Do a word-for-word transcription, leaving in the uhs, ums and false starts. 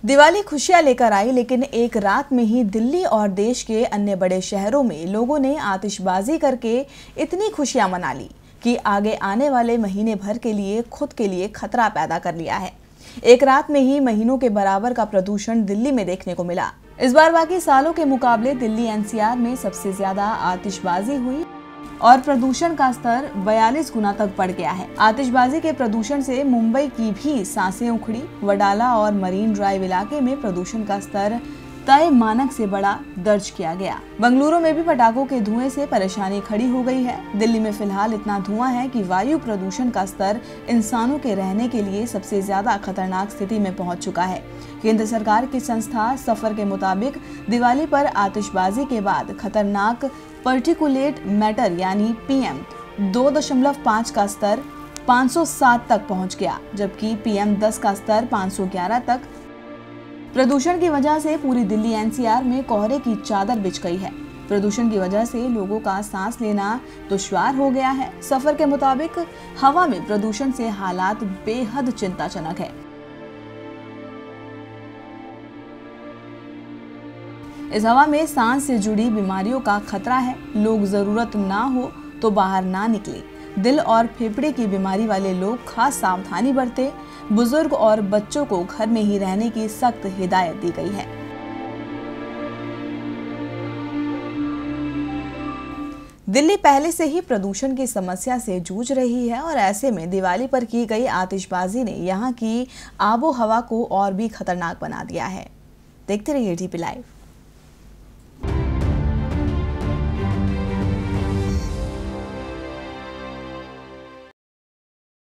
दिवाली खुशियां लेकर आई, लेकिन एक रात में ही दिल्ली और देश के अन्य बड़े शहरों में लोगों ने आतिशबाजी करके इतनी खुशियां मना ली कि आगे आने वाले महीने भर के लिए खुद के लिए खतरा पैदा कर लिया है। एक रात में ही महीनों के बराबर का प्रदूषण दिल्ली में देखने को मिला। इस बार बाकी सालों के मुकाबले दिल्ली एनसीआर में सबसे ज्यादा आतिशबाजी हुई और प्रदूषण का स्तर बयालीस गुना तक बढ़ गया है। आतिशबाजी के प्रदूषण से मुंबई की भी सांसें उखड़ी। वडाला और मरीन ड्राइव इलाके में प्रदूषण का स्तर तय मानक से बड़ा दर्ज किया गया। बेंगलुरु में भी पटाखों के धुएं से परेशानी खड़ी हो गई है। दिल्ली में फिलहाल इतना धुआं है कि वायु प्रदूषण का स्तर इंसानों के रहने के लिए सबसे ज्यादा खतरनाक स्थिति में पहुंच चुका है। केंद्र सरकार की संस्था सफर के मुताबिक दिवाली पर आतिशबाजी के बाद खतरनाक पर्टिकुलेट मैटर यानी पीएम दो दशमलव पाँच का स्तर पाँच सौ सात तक पहुंच गया, जबकि पीएम दस का स्तर पाँच सौ ग्यारह तक। प्रदूषण की वजह से पूरी दिल्ली एनसीआर में कोहरे की चादर बिछ गई है। प्रदूषण की वजह से लोगों का सांस लेना दुश्वार हो गया है। सफर के मुताबिक हवा में प्रदूषण से हालात बेहद चिंताजनक है। इस हवा में सांस से जुड़ी बीमारियों का खतरा है। लोग जरूरत ना हो तो बाहर ना निकले। दिल और फेफड़े की बीमारी वाले लोग खास सावधानी बरतें। बुजुर्ग और बच्चों को घर में ही रहने की सख्त हिदायत दी गई है। दिल्ली पहले से ही प्रदूषण की समस्या से जूझ रही है और ऐसे में दिवाली पर की गई आतिशबाजी ने यहाँ की आबो हवा को और भी खतरनाक बना दिया है। देखते रहिए टीपी लाइव।